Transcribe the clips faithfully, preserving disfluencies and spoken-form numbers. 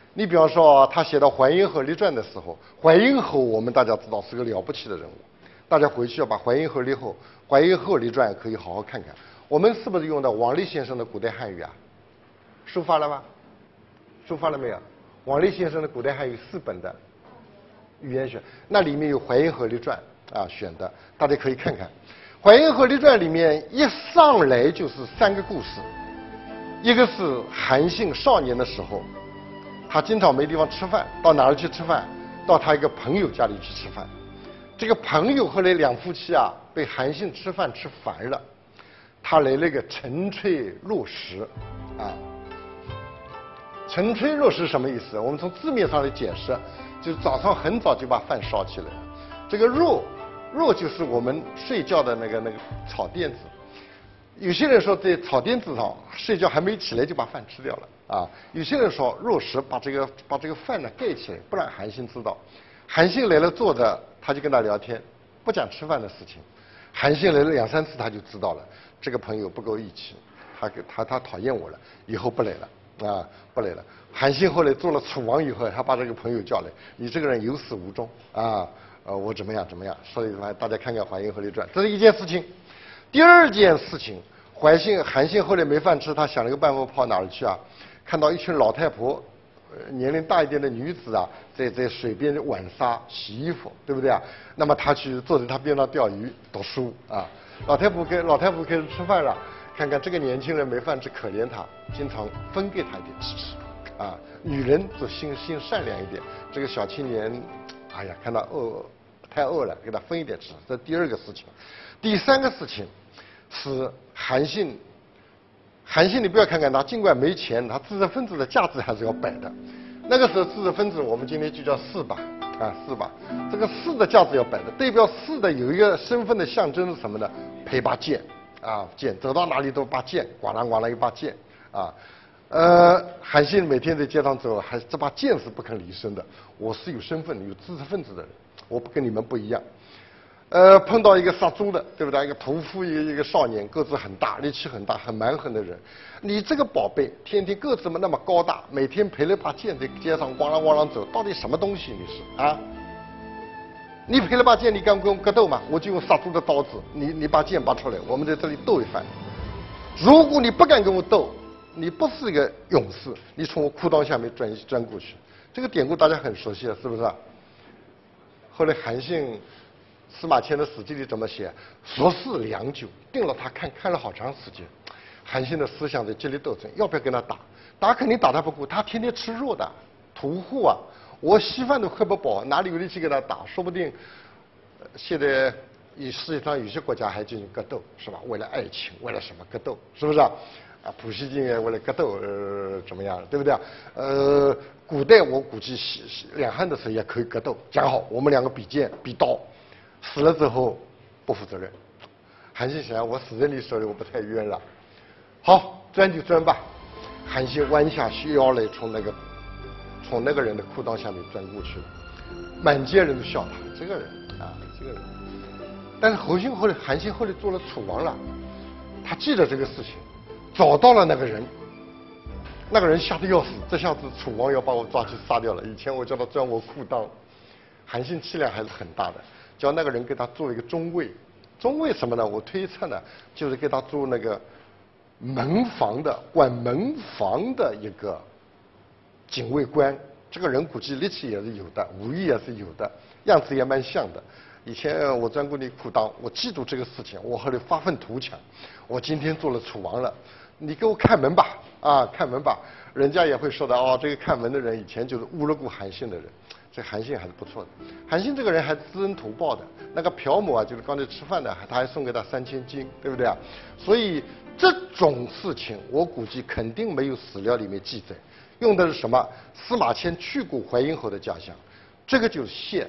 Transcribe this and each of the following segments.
你比方说，他写到《淮阴侯列传》的时候，淮阴侯我们大家知道是个了不起的人物，大家回去要把《淮阴侯列后》《淮阴侯列传》可以好好看看。我们是不是用的王立先生的古代汉语啊？收发了吗？收发了没有？王立先生的古代汉语四本的语言学，那里面有《淮阴侯列传》啊选的，大家可以看看。《淮阴侯列传》里面一上来就是三个故事，一个是韩信少年的时候，他经常没地方吃饭，到哪儿去吃饭？到他一个朋友家里去吃饭。这个朋友后来两夫妻啊，被韩信吃饭吃烦了，他来了个沉炊落食啊。沉炊落食什么意思？我们从字面上来解释，就是早上很早就把饭烧起来。这个肉，肉就是我们睡觉的那个那个草垫子。有些人说在草垫子上睡觉还没起来就把饭吃掉了啊。有些人说落食，把这个把这个饭呢盖起来，不让韩信知道。韩信来了坐着，他就跟他聊天，不讲吃饭的事情。韩信来了两三次，他就知道了，这个朋友不够义气，他他他讨厌我了，以后不来了。啊，不来了。韩信后来做了楚王以后，他把这个朋友叫来，你这个人有始无终啊，呃，我怎么样怎么样？所以大家看看《淮阴侯列传》，这是一件事情。第二件事情，淮信韩信后来没饭吃，他想了个办法跑哪儿去啊？看到一群老太婆，呃，年龄大一点的女子啊，在在水边玩沙洗衣服，对不对啊？那么他去坐在他边上钓鱼读书啊。老太婆跟老太婆开始吃饭了。看看这个年轻人没饭吃，可怜他，经常分给他一点吃吃，啊，女人就心心善良一点。这个小青年，哎呀，看到饿，太饿了，给他分一点吃。这第二个事情，第三个事情是韩信。韩信，你不要看看他，尽管没钱，他知识分子的价值还是要摆的。那个时候知识分子，我们今天就叫士吧，啊，士吧。这个士的价值要摆的，代表士的有一个身份的象征是什么呢？陪把剑。啊，剑走到哪里都把剑，咣啷咣啷一把剑啊。呃，韩信每天在街上走，还这把剑是不肯离身的。我是有身份、有知识分子的人，我不跟你们不一样。呃，碰到一个杀猪的，对不对？一个屠夫，一个一个少年，个子很大，力气很大，很蛮横的人。你这个宝贝，天天个子那么高大，每天陪了把剑在街上咣啷咣啷走，到底什么东西你是啊？你赔了把剑，你敢跟我格斗吗？我就用杀猪的刀子，你你把剑拔出来，我们在这里斗一番。如果你不敢跟我斗，你不是一个勇士，你从我裤裆下面钻钻过去。这个典故大家很熟悉了，是不是？后来韩信，司马迁的《史记》里怎么写？熟视良久，盯了他看看了好长时间。韩信的思想在激烈斗争，要不要跟他打？打肯定打他不过，他天天吃肉的，屠户啊。我稀饭都喝不饱，哪里有力气跟他打？说不定，呃、现在以世界上有些国家还进行格斗，是吧？为了爱情，为了什么格斗？是不是啊？啊，普希金也为了格斗，呃，怎么样？对不对啊？呃，古代我估计两汉的时候也可以格斗，讲好我们两个比剑比刀，死了之后不负责任。韩信想，我死在你手里，我不太冤了。好，钻就钻吧。韩信弯下腰来，从那个。从那个人的裤裆下面钻过去了，满街人都笑他这个人啊，这个人。但是侯信后来，韩信后来做了楚王了，他记得这个事情，找到了那个人，那个人吓得要死，这下子楚王要把我抓去杀掉了。以前我叫他钻我裤裆，韩信气量还是很大的，叫那个人给他做一个中尉，中尉什么呢？我推测呢，就是给他做那个门房的，管门房的一个。警卫官，这个人估计力气也是有的，武艺也是有的，样子也蛮像的。以前我钻过你裤裆，我记住这个事情，我后来发愤图强，我今天做了楚王了，你给我看门吧，啊，看门吧，人家也会说的哦，这个看门的人以前就是侮辱过韩信的人，这韩信还是不错的。韩信这个人还知恩图报的，那个朴某啊，就是刚才吃饭的，他还送给他三千金，对不对啊？所以这种事情，我估计肯定没有史料里面记载。用的是什么？司马迁去过淮阴侯的家乡，这个就是谢，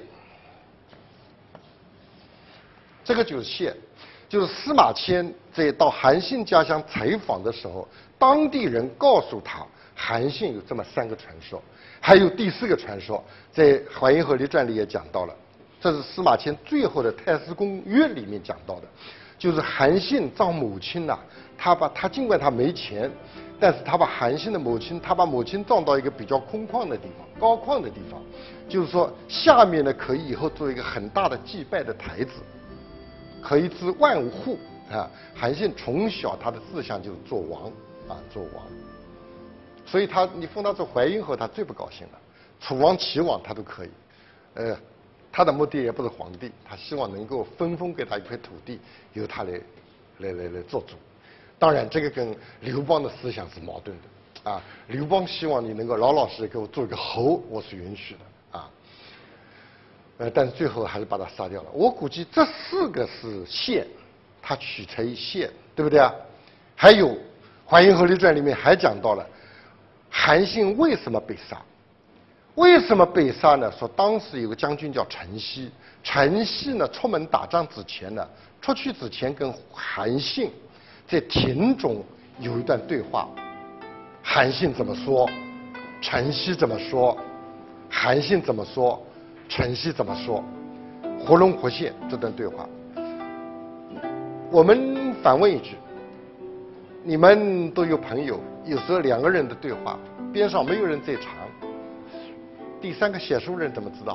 这个就是谢，就是司马迁在到韩信家乡采访的时候，当地人告诉他，韩信有这么三个传说，还有第四个传说，在《淮阴侯列传》里也讲到了，这是司马迁最后的《太史公约》里面讲到的，就是韩信找母亲呐、啊，他把他尽管他没钱。 但是他把韩信的母亲，他把母亲葬到一个比较空旷的地方，高旷的地方，就是说下面呢可以以后做一个很大的祭拜的台子，可以治万户啊。韩信从小他的志向就是做王啊，做王，所以他你封他做淮阴侯，他最不高兴了。楚王、齐王他都可以，呃，他的目的也不是皇帝，他希望能够分封给他一块土地，由他来来来来做主。当然，这个跟刘邦的思想是矛盾的啊。刘邦希望你能够老老实实给我做一个侯，我是允许的啊。呃，但是最后还是把他杀掉了。我估计这四个是县，他取材于县，对不对啊？还有《淮阴侯列传》里面还讲到了韩信为什么被杀？为什么被杀呢？说当时有个将军叫陈豨，陈豨呢出门打仗之前呢，出去之前跟韩信在庭中有一段对话，韩信怎么说，陈豨怎么说，韩信怎么说，陈豨怎么说，活龙活现这段对话。我们反问一句，你们都有朋友，有时候两个人的对话边上没有人在场，第三个写书人怎么知道？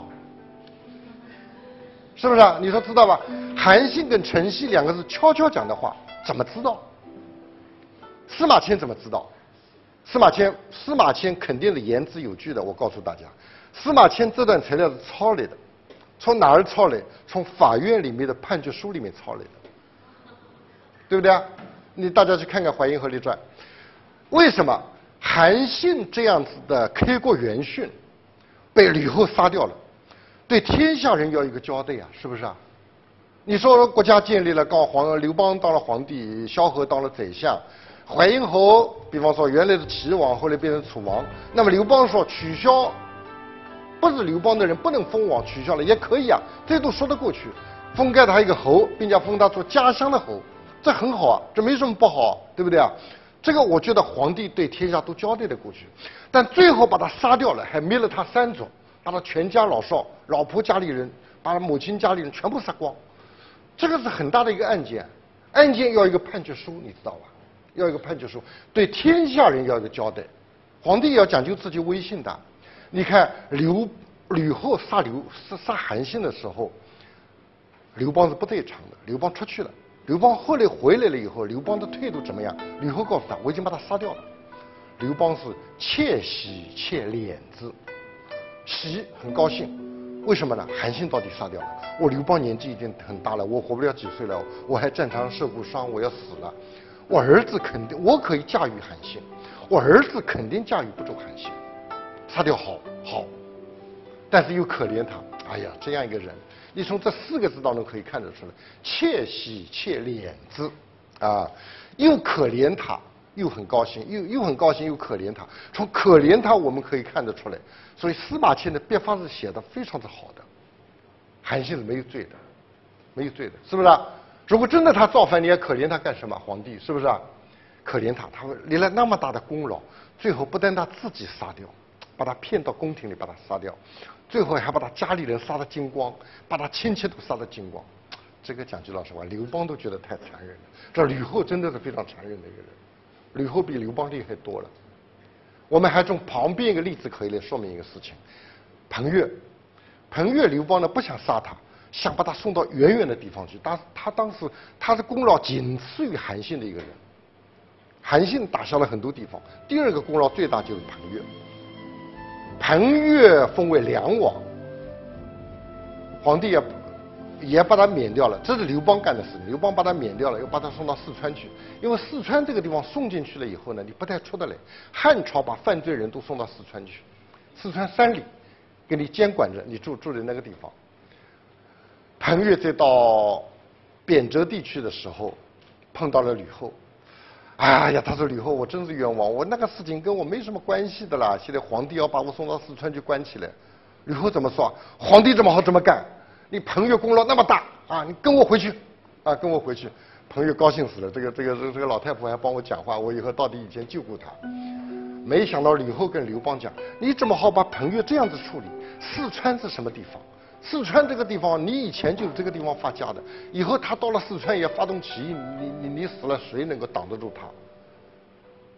是不是啊？你说知道吧？韩信跟陈豨两个是悄悄讲的话，怎么知道？司马迁怎么知道？司马迁，司马迁肯定是言之有据的。我告诉大家，司马迁这段材料是抄来的，从哪儿抄来？从法院里面的判决书里面抄来的，对不对啊？你大家去看看《淮阴侯列传》，为什么韩信这样子的开国元勋被吕后杀掉了？对天下人要一个交代啊，是不是啊？你说国家建立了，告皇刘邦当了皇帝，萧何当了宰相，淮阴侯，比方说原来是齐王，后来变成楚王，那么刘邦说取消，不是刘邦的人不能封王，取消了也可以啊，这都说得过去。封盖他一个侯，并且封他做家乡的侯，这很好啊，这没什么不好，对不对啊？这个我觉得皇帝对天下都交代得过去，但最后把他杀掉了，还灭了他三族，把他全家老少、老婆家里人，把他母亲家里人全部杀光，这个是很大的一个案件，案件要一个判决书，你知道吧？要一个判决书，对天下人要一个交代，皇帝也要讲究自己威信的。你看刘吕后杀刘杀杀韩信的时候，刘邦是不在场的，刘邦出去了。刘邦后来回来了以后，刘邦的态度怎么样？吕后告诉他，我已经把他杀掉了。刘邦是窃喜窃怜之，喜很高兴，为什么呢？韩信到底杀掉了，我刘邦年纪已经很大了，我活不了几岁了，我还战场受过伤，我要死了。我儿子肯定，我可以驾驭韩信，我儿子肯定驾驭不住韩信，杀掉好好，但是又可怜他，哎呀，这样一个人。你从这四个字当中可以看得出来，窃喜窃怜之，啊，又可怜他，又很高兴，又又很高兴，又可怜他。从可怜他我们可以看得出来，所以司马迁的笔法是写的非常之好的。韩信是没有罪的，没有罪的，是不是啊？如果真的他造反，你还可怜他干什么？皇帝是不是啊？可怜他，他立了那么大的功劳，最后不但他自己杀掉，把他骗到宫廷里把他杀掉。最后还把他家里人杀得精光，把他亲戚都杀得精光，这个讲句老实话，刘邦都觉得太残忍了。这吕后真的是非常残忍的一个人，吕后比刘邦厉害多了。我们还从旁边一个例子可以来说明一个事情：彭越，彭越刘邦呢不想杀他，想把他送到远远的地方去。但他当时他的功劳仅次于韩信的一个人，韩信打下了很多地方，第二个功劳最大就是彭越。彭越封为梁王，皇帝也也把他免掉了，这是刘邦干的事情。刘邦把他免掉了，又把他送到四川去，因为四川这个地方送进去了以后呢，你不太出得来。汉朝把犯罪人都送到四川去，四川三里，给你监管着，你住住在那个地方。彭越在到汴州地区的时候，碰到了吕后。哎呀，他说吕后，我真是冤枉，我那个事情跟我没什么关系的啦。现在皇帝要把我送到四川去关起来，吕后怎么说？皇帝怎么好这么干？你彭越功劳那么大啊，你跟我回去，啊，跟我回去。彭越高兴死了，这个这个这个老太婆还帮我讲话，我以后到底以前救过他。没想到吕后跟刘邦讲，你怎么好把彭越这样子处理？四川是什么地方？四川这个地方，你以前就是这个地方发家的，以后他到了四川也发动起义，你你你死了，谁能够挡得住他？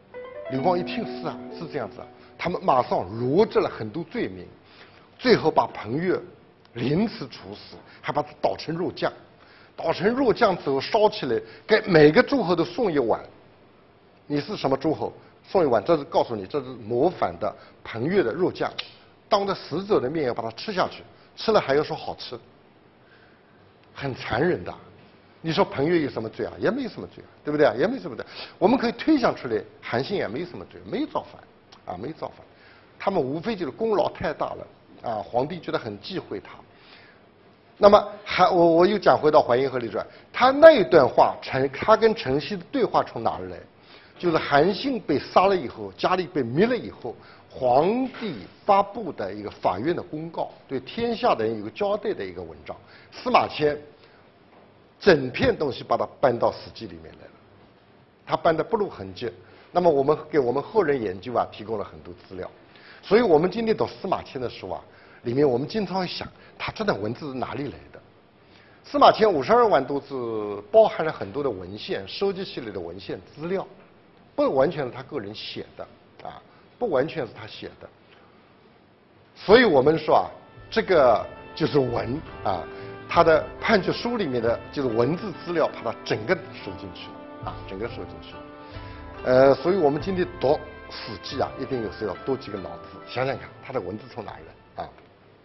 刘邦一听是啊，是这样子啊，他们马上罗织了很多罪名，最后把彭越凌迟处死，还把他捣成肉酱，捣成肉酱之后烧起来，给每个诸侯都送一碗。你是什么诸侯？送一碗，这是告诉你，这是模仿的彭越的肉酱，当着死者的面要把它吃下去，吃了还要说好吃，很残忍的。你说彭越有什么罪啊？也没什么罪啊，对不对啊？也没什么罪。我们可以推想出来，韩信也没什么罪，没造反，啊，没造反。他们无非就是功劳太大了，啊，皇帝觉得很忌讳他。那么还我我又讲回到《淮阴河里传》，他那一段话，陈他跟陈豨的对话从哪儿来？就是韩信被杀了以后，家里被灭了以后，皇帝发布的一个法院的公告，对天下的人有个交代的一个文章。司马迁整篇东西把它搬到《史记》里面来了，他搬的不露痕迹。那么我们给我们后人研究啊提供了很多资料，所以我们今天读司马迁的书啊，里面我们经常会想，他这段文字是哪里来的？司马迁五十二万多字，包含了很多的文献，收集起来的文献资料。不完全是他个人写的啊，不完全是他写的，所以我们说啊，这个就是文啊，他的判决书里面的就是文字资料，把它整个收进去了啊，整个收进去了。呃，所以我们今天读《史记》啊，一定有时候要多几个脑子，想想看，他的文字从哪里来啊？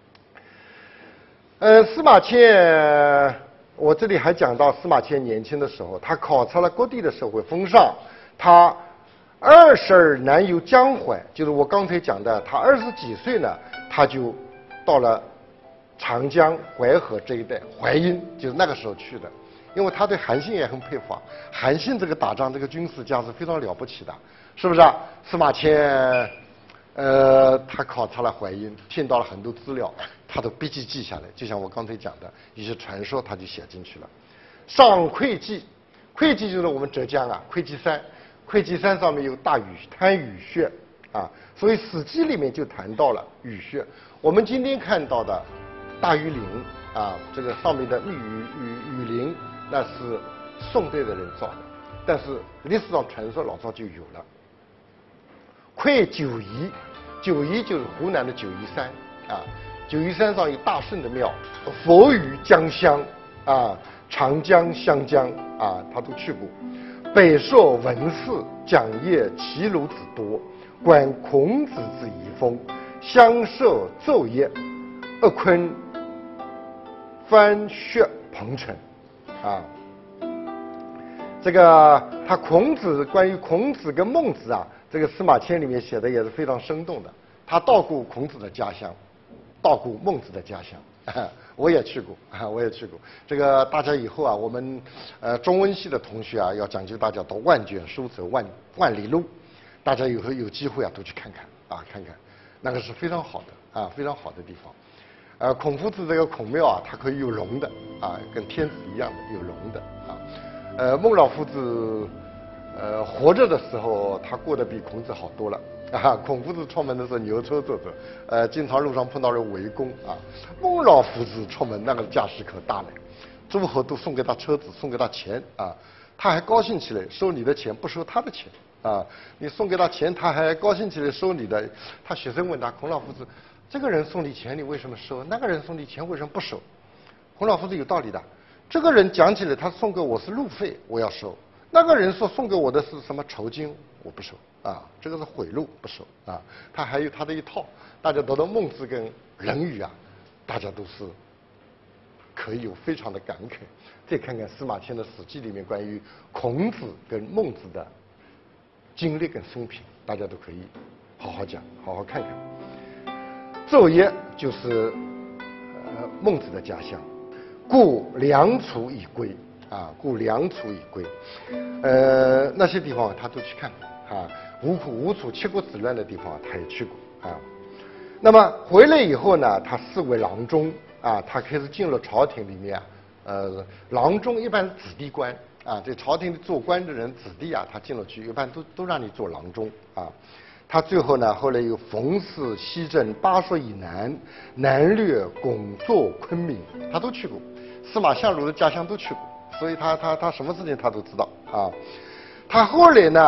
呃，司马迁，我这里还讲到司马迁年轻的时候，他考察了各地的社会风尚。他二十而南游江淮，就是我刚才讲的，他二十几岁呢，他就到了长江淮河这一带，淮阴就是那个时候去的。因为他对韩信也很佩服啊，韩信这个打仗这个军事家是非常了不起的，是不是啊？司马迁，呃，他考察了淮阴，听到了很多资料，他都笔记记下来，就像我刚才讲的一些传说，他就写进去了。上会稽，会稽就是我们浙江啊，会稽山。会稽山上面有大禹滩禹穴啊，所以《史记》里面就谈到了禹穴。我们今天看到的大禹陵啊，这个上面的密禹禹禹陵，那是宋代的人造的，但是历史上传说老早就有了。会九夷，九夷就是湖南的九夷山啊，九夷山上有大圣的庙，佛于江乡啊，长江、湘江啊，他都去过。北朔文士讲业齐鲁子多，观孔子之遗风，相涉昼夜，厄坤翻穴彭城啊。这个他孔子关于孔子跟孟子啊，这个司马迁里面写的也是非常生动的。他到过孔子的家乡，到过孟子的家乡。我也去过啊，我也去过。这个大家以后啊，我们呃中文系的同学啊，要讲究大家读万卷书走万万里路，大家以后有机会啊，都去看看啊，看看，那个是非常好的啊，非常好的地方。呃，孔夫子这个孔庙啊，它可以有龙的啊，跟天子一样的有龙的啊。呃，孟老夫子呃活着的时候，他过得比孔子好多了。啊，孔夫子出门的时候牛车走走，呃，经常路上碰到人围攻啊。孟老夫子出门那个架势可大了，诸侯都送给他车子，送给他钱啊，他还高兴起来，收你的钱不收他的钱啊。你送给他钱，他还高兴起来收你的。他学生问他，孔老夫子，这个人送你钱，你为什么收？那个人送你钱，为什么不收？孔老夫子有道理的，这个人讲起来，他送给我是路费，我要收。那个人说送给我的是什么酬金，我不收啊，这个是贿赂，不收啊。他还有他的一套，大家读到孟子跟论语啊，大家都是可以有非常的感慨。再看看司马迁的《史记》里面关于孔子跟孟子的经历跟生平，大家都可以好好讲，好好看看。昼夜就是呃孟子的家乡，故良处以归。啊，故良处以归，呃，那些地方他都去看过啊。吴苦、吴楚七国之乱的地方他也去过啊。那么回来以后呢，他视为郎中啊，他开始进入朝廷里面啊。呃，郎中一般是子弟官啊，这朝廷里做官的人子弟啊，他进了去一般都都让你做郎中啊。他最后呢，后来又冯氏、西征巴蜀以南，南掠巩作、昆明，他都去过。司马相如的家乡都去过。所以他他他什么事情他都知道啊。他后来呢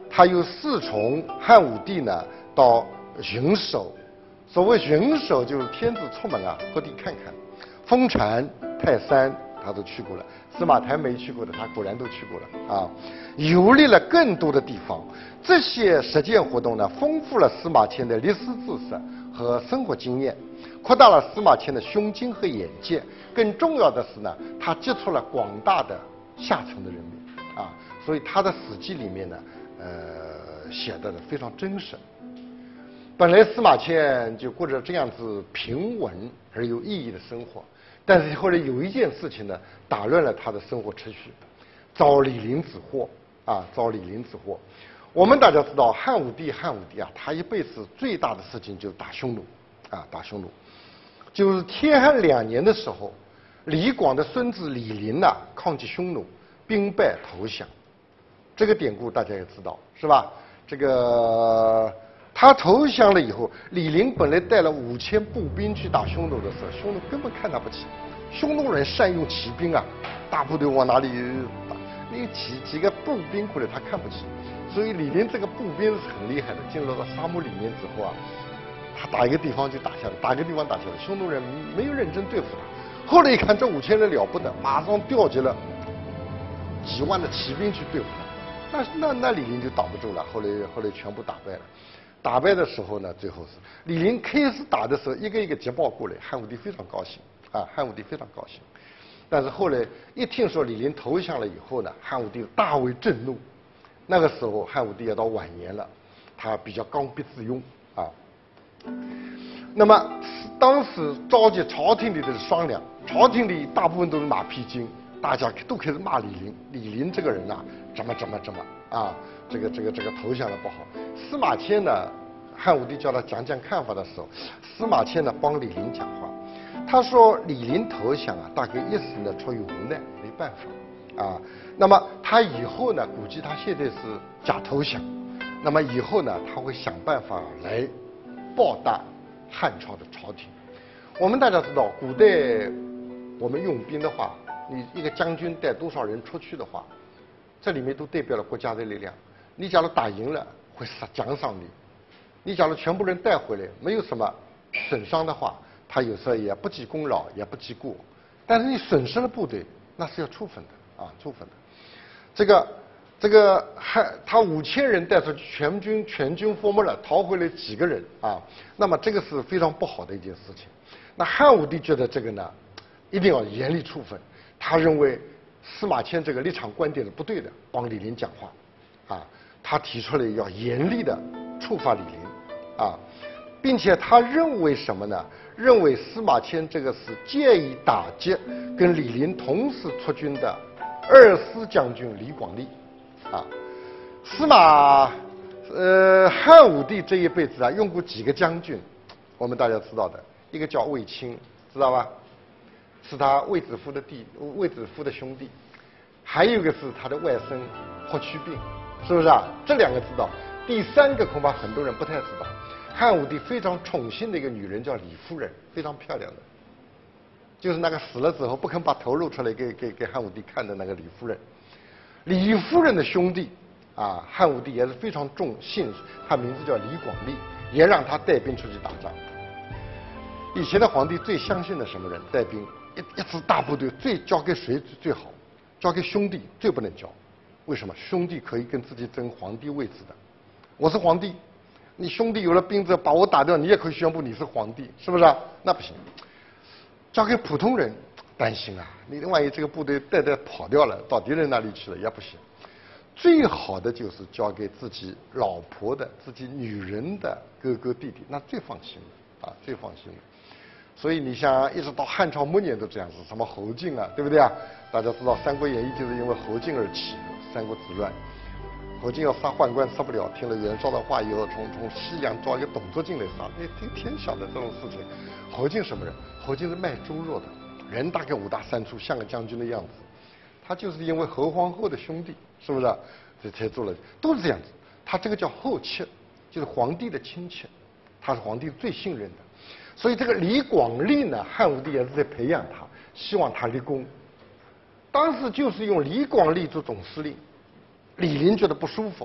他又侍从汉武帝呢到云首。所谓云首就是天子出门啊，各地看看。丰禅、泰山他都去过了，司马台没去过的他果然都去过了啊，游历了更多的地方。这些实践活动呢，丰富了司马迁的历史知识和生活经验，扩大了司马迁的胸襟和眼界。更重要的是呢，他接触了广大的下层的人民啊，所以他的《史记》里面呢，呃，写的非常真实。本来司马迁就过着这样子平稳而有意义的生活，但是后来有一件事情呢，打乱了他的生活秩序，遭李林之祸啊，遭李林之祸。我们大家知道，汉武帝，汉武帝啊，他一辈子最大的事情就是打匈奴啊，打匈奴。就是天汉两年的时候，李广的孙子李林呐、啊，抗击匈奴，兵败投降。这个典故大家也知道，是吧？这个。他投降了以后，李林本来带了五千步兵去打匈奴的时候，匈奴根本看他不起。匈奴人善用骑兵啊，大部队往哪里打？那几几个步兵过来，他看不起。所以李林这个步兵是很厉害的。进入到沙漠里面之后啊，他打一个地方就打下来，打一个地方打下来，匈奴人没有认真对付他。后来一看这五千人了不得，马上调集了几万的骑兵去对付他。那那那李林就挡不住了，后来后来全部打败了。打败的时候呢，最后是李林开始打的时候，一个一个捷报过来，汉武帝非常高兴啊，汉武帝非常高兴。但是后来一听说李林投降了以后呢，汉武帝大为震怒。那个时候汉武帝也到晚年了，他比较刚愎自用啊。那么当时召集朝廷里的商量，朝廷里大部分都是马屁精，大家都开始骂李林，李林这个人呐、啊，怎么怎么怎么啊。这个这个这个投降的不好，司马迁呢，汉武帝叫他讲讲看法的时候，司马迁呢帮李林讲话，他说李林投降啊，大概一时呢出于无奈，没办法啊。那么他以后呢，估计他现在是假投降，那么以后呢，他会想办法来报答汉朝的朝廷。我们大家知道，古代我们用兵的话，你一个将军带多少人出去的话，这里面都代表了国家的力量。你假如打赢了，会奖赏你；你假如全部人带回来，没有什么损伤的话，他有时候也不记功劳，也不记过。但是你损失了部队，那是要处分的啊，处分的。这个这个汉他五千人带出去，全军全军覆没了，逃回来几个人啊？那么这个是非常不好的一件事情。那汉武帝觉得这个呢，一定要严厉处分。他认为司马迁这个立场观点是不对的，帮李林讲话啊。他提出来要严厉的处罚李林啊，并且他认为什么呢？认为司马迁这个是借以打击跟李林同时出军的二司将军李广利啊。司马呃汉武帝这一辈子啊，用过几个将军，我们大家知道的，一个叫卫青，知道吧？是他卫子夫的弟，卫子夫的兄弟，还有一个是他的外甥霍去病。是不是啊？这两个知道，第三个恐怕很多人不太知道。汉武帝非常宠幸的一个女人叫李夫人，非常漂亮的，就是那个死了之后不肯把头露出来给给给汉武帝看的那个李夫人。李夫人的兄弟啊，汉武帝也是非常重信，他名字叫李广利，也让他带兵出去打仗。以前的皇帝最相信的什么人？带兵一一支大部队最交给谁最好？交给兄弟最不能交。为什么？兄弟可以跟自己争皇帝位置的。我是皇帝，你兄弟有了兵之后把我打掉，你也可以宣布你是皇帝，是不是啊？那不行。交给普通人，担心啊，你万一这个部队带带跑掉了，到敌人那里去了也不行。最好的就是交给自己老婆的、自己女人的哥哥弟弟，那最放心了啊，最放心了。所以你像一直到汉朝末年都这样子，什么侯敬啊，对不对啊？大家知道《三国演义》就是因为侯敬而起的，三国之乱。侯敬要杀宦官杀不了，听了袁绍的话以后，从从西洋招一个董卓进来杀。哎，天天晓得这种事情。侯敬什么人？侯敬是卖猪肉的，人大概五大三粗，像个将军的样子。他就是因为侯皇后的兄弟，是不是？这才做了，都是这样子。他这个叫后戚，就是皇帝的亲戚，他是皇帝最信任的。所以这个李广利呢，汉武帝也是在培养他，希望他立功。当时就是用李广利做总司令，李林觉得不舒服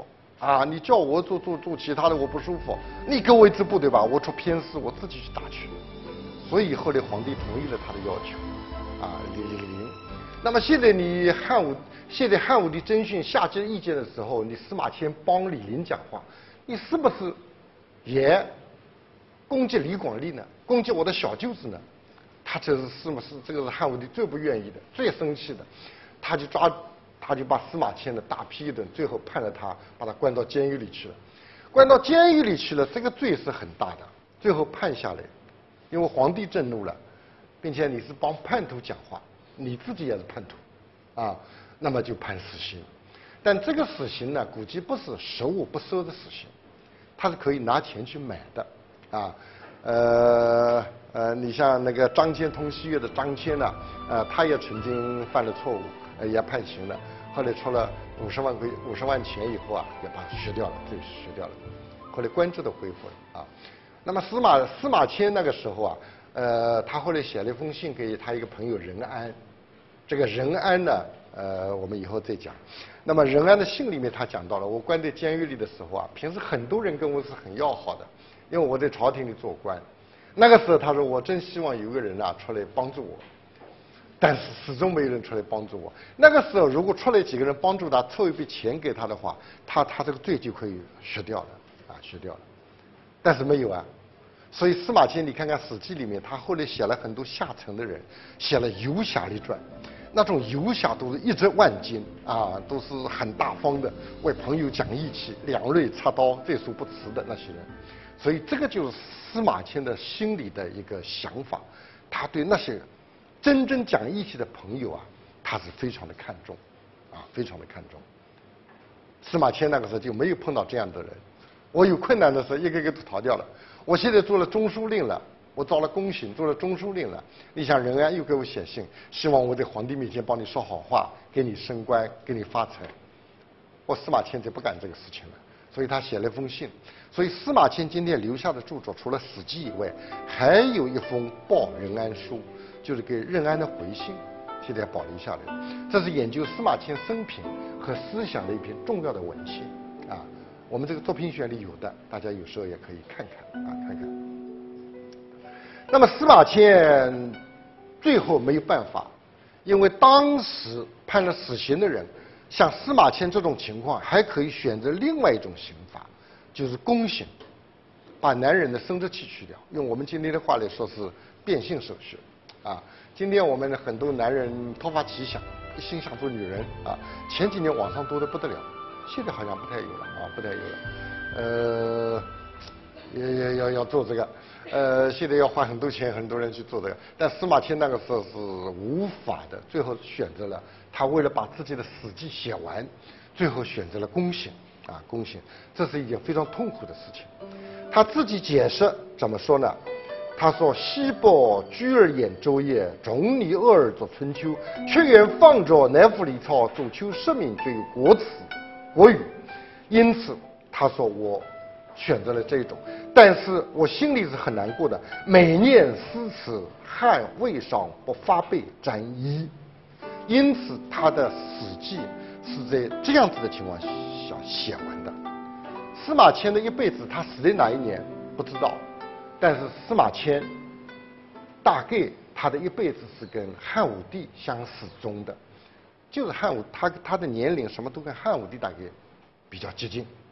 啊，你叫我做做做其他的我不舒服，你给我一支部队吧，我出偏师我自己去打去。所以后来皇帝同意了他的要求，啊，零零零。那么现在你汉武，现在汉武帝征询下级意见的时候，你司马迁帮李陵讲话，你是不是也攻击李广利呢？攻击我的小舅子呢？他这是司马是这个是汉武帝最不愿意的，最生气的，他就抓，他就把司马迁呢大批一顿，最后判了他，把他关到监狱里去了。关到监狱里去了，这个罪是很大的，最后判下来，因为皇帝震怒了，并且你是帮叛徒讲话，你自己也是叛徒，啊，那么就判死刑。但这个死刑呢，估计不是十恶不赦的死刑，它是可以拿钱去买的，啊。呃呃，你像那个张骞通西岳的张骞呢，呃，他也曾经犯了错误，呃，也判刑了，后来出了五十万块五十万钱以后啊，也把他削掉了，罪削掉了，后来官制都恢复了啊。那么司马司马迁那个时候啊，呃，他后来写了一封信给他一个朋友任安，这个任安呢，呃，我们以后再讲。那么任安的信里面他讲到了，我关在监狱里的时候啊，平时很多人跟我是很要好的。因为我在朝廷里做官，那个时候他说我真希望有个人啊出来帮助我，但是始终没有人出来帮助我。那个时候如果出来几个人帮助他，凑一笔钱给他的话，他他这个罪就可以削掉了啊，削掉了。但是没有啊，所以司马迁你看看《史记》里面，他后来写了很多下层的人，写了游侠列传。那种游侠都是一掷万金啊，都是很大方的，为朋友讲义气，两肋插刀，在所不辞的那些人。所以这个就是司马迁的心里的一个想法，他对那些真正讲义气的朋友啊，他是非常的看重，啊，非常的看重。司马迁那个时候就没有碰到这样的人，我有困难的时候一个个都逃掉了。我现在做了中书令了，我遭了宫刑，做了中书令了。你想任安又给我写信，希望我在皇帝面前帮你说好话，给你升官，给你发财。我司马迁就不干这个事情了，所以他写了一封信。所以司马迁今天留下的著作，除了《史记》以外，还有一封报任安书，就是给任安的回信，现在保留下来了。这是研究司马迁生平和思想的一篇重要的文献啊。我们这个作品选里有的，大家有时候也可以看看啊，看看。那么司马迁最后没有办法，因为当时判了死刑的人，像司马迁这种情况，还可以选择另外一种刑罚。就是宫刑，把男人的生殖器去掉，用我们今天的话来说是变性手术啊。今天我们的很多男人突发奇想，一心想做女人啊。前几年网上多得不得了，现在好像不太有了啊，不太有了。呃，也也要要做这个，呃，现在要花很多钱，很多人去做这个。但司马迁那个时候是无法的，最后选择了他为了把自己的《史记》写完，最后选择了宫刑。啊，宫刑，这是一件非常痛苦的事情。他自己解释怎么说呢？他说：“西伯居而兖州也，仲尼厄而作春秋，却言放着南府李草，左丘失民，就有国耻、国语。”因此，他说我选择了这种，但是我心里是很难过的。每念思此，汉魏尚不发备沾衣。因此，他的《史记》是在这样子的情况下写完的。司马迁的一辈子，他死在哪一年不知道，但是司马迁大概他的一辈子是跟汉武帝相始终的，就是汉武他他的年龄什么都跟汉武帝大概比较接近。